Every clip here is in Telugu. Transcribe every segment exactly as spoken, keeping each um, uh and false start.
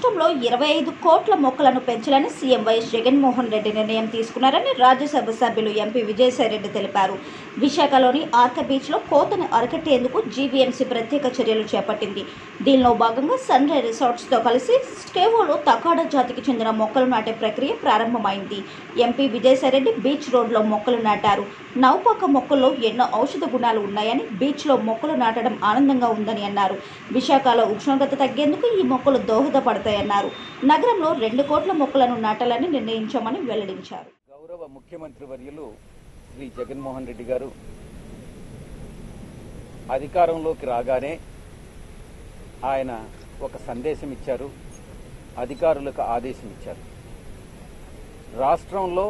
రాష్ట్రంలో ఇరవై ఐదు కోట్ల మొక్కలను పెంచాలని సీఎం వైఎస్ జగన్మోహన్ రెడ్డి నిర్ణయం తీసుకున్నారని రాజ్యసభ సభ్యులు ఎంపీ విజయసాయిరెడ్డి తెలిపారు. విశాఖలోని ఆర్క బీచ్లో కోతను అరికట్టేందుకు జీవీఎంసీ ప్రత్యేక చర్యలు చేపట్టింది. దీనిలో భాగంగా సన్ రైజ్ రిసార్ట్స్తో కలిసి స్కేవోలో తకాడా జాతికి చెందిన మొక్కలు నాటే ప్రక్రియ ప్రారంభమైంది. ఎంపీ విజయసాయిరెడ్డి బీచ్ రోడ్లో మొక్కలు నాటారు. నౌపాక మొక్కల్లో ఎన్నో ఔషధ గుణాలు ఉన్నాయని, బీచ్లో మొక్కలు నాటడం ఆనందంగా ఉందని అన్నారు. విశాఖలో ఉష్ణోగ్రత తగ్గేందుకు ఈ మొక్కలు దోహదపడతాయన్నారు. నగరంలో రెండు కోట్ల మొక్కలను నాటాలని నిర్ణయించామని వెల్లడించారు. గౌరవ ముఖ్యమంత్రి వర్యులు శ్రీ జగన్మోహన్ రెడ్డి గారు అధికారంలోకి రాగానే ఆయన ఒక సందేశం ఇచ్చారు, అధికారులకు ఆదేశం ఇచ్చారు. రాష్ట్రంలో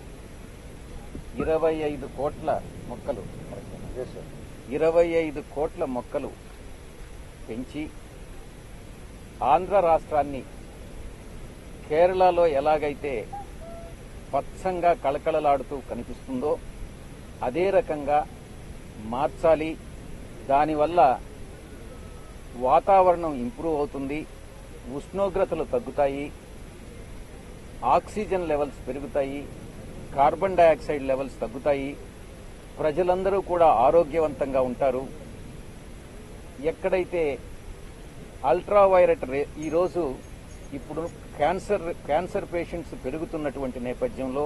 ఇరవై ఐదు కోట్ల మొక్కలు ఇరవై ఐదు కోట్ల మొక్కలు పెంచి ఆంధ్ర రాష్ట్రాన్ని కేరళలో ఎలాగైతే పచ్చంగా కళకళలాడుతూ కనిపిస్తుందో అదే రకంగా మార్చాలి. దానివల్ల వాతావరణం ఇంప్రూవ్ అవుతుంది, ఉష్ణోగ్రతలు తగ్గుతాయి, ఆక్సిజన్ లెవెల్స్ పెరుగుతాయి, కార్బన్ డయాక్సైడ్ లెవెల్స్ తగ్గుతాయి, ప్రజలందరూ కూడా ఆరోగ్యవంతంగా ఉంటారు. ఎక్కడైతే అల్ట్రావైలెట్ రే ఈరోజు ఇప్పుడు క్యాన్సర్ క్యాన్సర్ పేషెంట్స్ పెరుగుతున్నటువంటి నేపథ్యంలో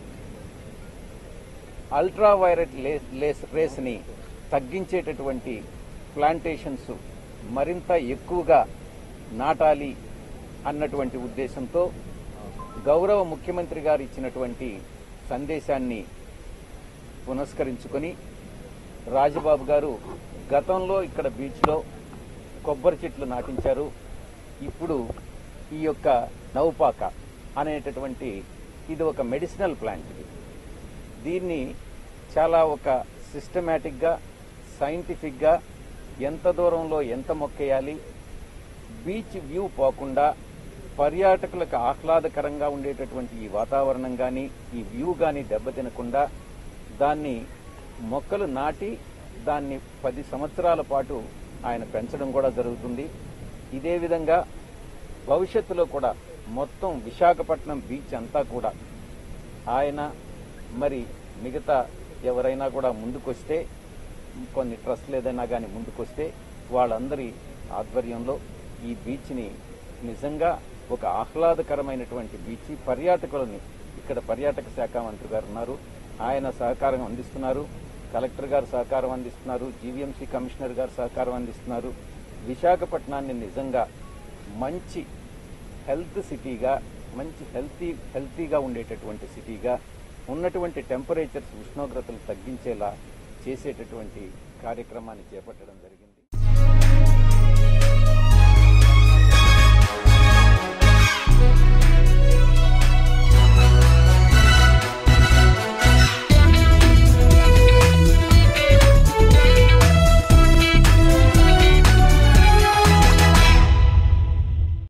అల్ట్రావైలెట్ రేస్ ని తగ్గించేటటువంటి ప్లాంటేషన్స్ మరింత ఎక్కువగా నాటాలి అన్నటువంటి ఉద్దేశంతో గౌరవ ముఖ్యమంత్రి గారు ఇచ్చినటువంటి సందేశాన్ని పునస్కరించుకొని రాజబాబు గారు గతంలో ఇక్కడ బీచ్లో కొబ్బరి చెట్లు నాటించారు. ఇప్పుడు ఈ యొక్క నౌపాక అనేటటువంటి ఇది ఒక మెడిసినల్ ప్లాంట్. దీన్ని చాలా ఒక సిస్టమేటిక్గా సైంటిఫిక్గా ఎంత దూరంలో ఎంత మొక్కేయాలి, బీచ్ వ్యూ పోకుండా పర్యాటకులకు ఆహ్లాదకరంగా ఉండేటటువంటి ఈ వాతావరణం కానీ ఈ వ్యూ కానీ దెబ్బతినకుండా దాన్ని మొక్కలు నాటి దాన్ని పది సంవత్సరాల పాటు ఆయన పెంచడం కూడా జరుగుతుంది. ఇదే విధంగా భవిష్యత్తులో కూడా మొత్తం విశాఖపట్నం బీచ్ అంతా కూడా ఆయన మరి మిగతా ఎవరైనా కూడా ముందుకొస్తే, కొన్ని ట్రస్ట్లు ఏదైనా కానీ ముందుకొస్తే వాళ్ళందరి ఆధ్వర్యంలో ఈ బీచ్ని నిజంగా ఒక ఆహ్లాదకరమైనటువంటి బీచ్, పర్యాటకులని ఇక్కడ పర్యాటక శాఖ మంత్రి గారు ఉన్నారు, ఆయన సహకారం అందిస్తున్నారు, కలెక్టర్ గారు సహకారం అందిస్తున్నారు, జీవీఎంసీ కమిషనర్ గారు సహకారం అందిస్తున్నారు. విశాఖపట్నాన్ని నిజంగా మంచి హెల్త్ సిటీగా, మంచి హెల్తీ హెల్తీగా ఉండేటటువంటి సిటీగా, ఉన్నటువంటి టెంపరేచర్స్ ఉష్ణోగ్రతలు తగ్గించేలా చేసేటటువంటి కార్యక్రమాన్ని చేపట్టడం జరిగింది.